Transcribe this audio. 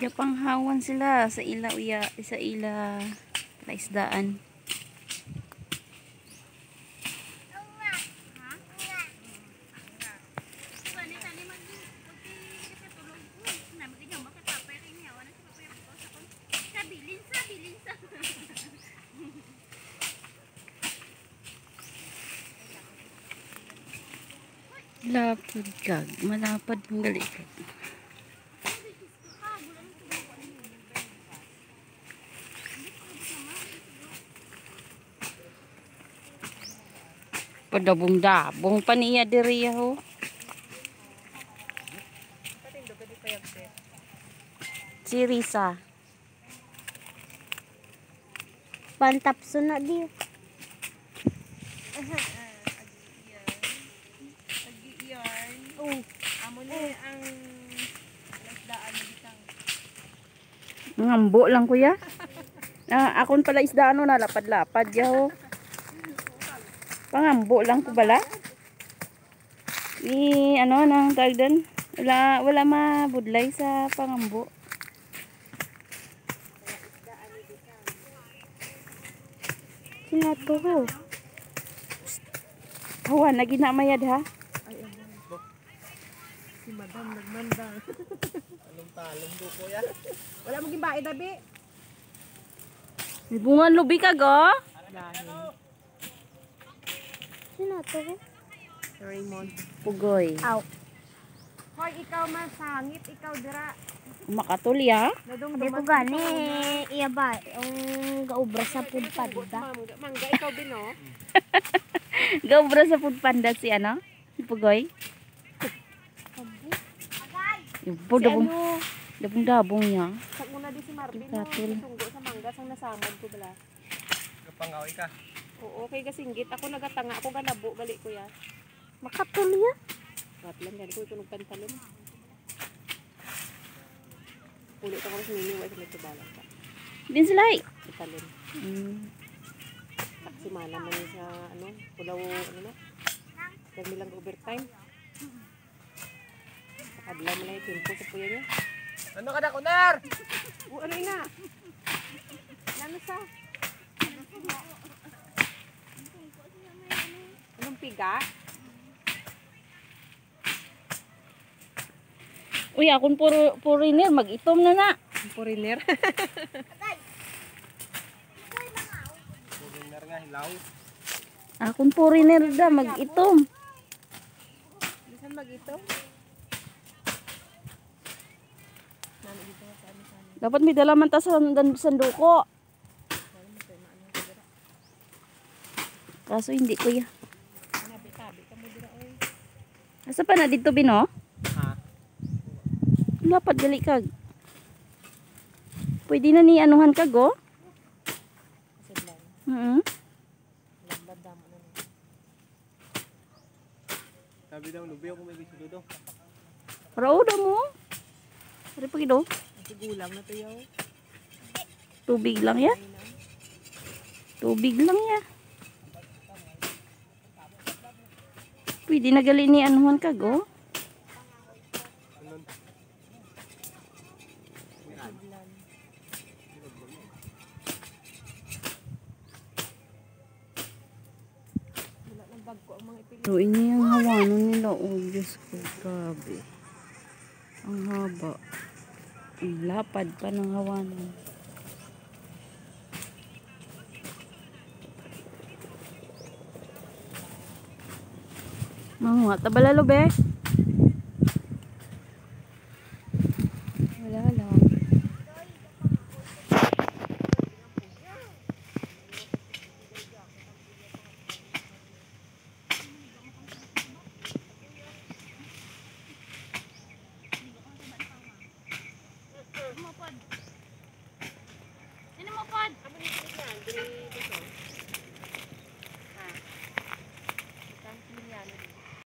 Nagapanghawan sila sa ila uya, sa ila laisdaan. Lapad kag, malapad mong gali kag. Padabong-dabong pa niya diri ho. Si Risa. Pantapso na di. Oh, amo ni ang isdaan ni bitang. Ngambo lang kuya. Akon pala isda ano na lapad-lapad yaho. Pangambo lang ko bala. Ano nang tawag doon? Wala mabudlay sa pangambo. Sinato ho. Hawa na ginamayad ha. Si madam nagmandang. Talong-talong do ko yan. Wala mo gimbae dabi. Bungan lubi ka go. Sinato ho. Raymond. Pugoy. Aw. Hoy, ikaw masangit, ikaw dira. Makatuli ha. Hindi ko gani. Iya ba? Ang gaubra sa food panda. Mangga ikaw bino. Gobra sa food panda si ano? Si Pugoy. Yung po dabong niya. Sa una di si Marvin no. Katul. Tunggo sa mangga sang nasamad ko bala. Kapangaway ka. Oo, kay gasinggit ako nagatanga ako ganabo gali ko ya. Makatuli ya. Ratlan gani ko tunog pantalon. Ulit ako sa mini wa sa nagbalan pa. Din sila eh. Italon. Si mana man sa ano, pulaw ano na. Kami lang overtime. Adlaw man ay tempo sa puya niya. Ano ka na, Kunar? Ano ina? Ano sa? Anong piga? Uy, akong foreigner, mag-itom na na. Foreigner. Kunar nga, hilaw. Akong foreigner da, mag-itom. Bisan mag-ito? Dapat may dalaman ta sa sanduko. Kaso hindi ko ya. Asa pa na dito bino? Ha? Lapad gali kag. Pwede na ni anuhan kag oh. Sabi daw, lubi ako may bisudo do. Rauda mo. Ari pa gido. Gulang na to yaw. Tubig lang ya. Tubig lang ya. Pwede na gali ni anuhan kag oh. So, ini ang hawanon nila. Oh, Diyos ko. Grabe. Ang haba. Ang lapad pa ng hawanon. Mga tabalalo be. Wala lang. Sino mo pod?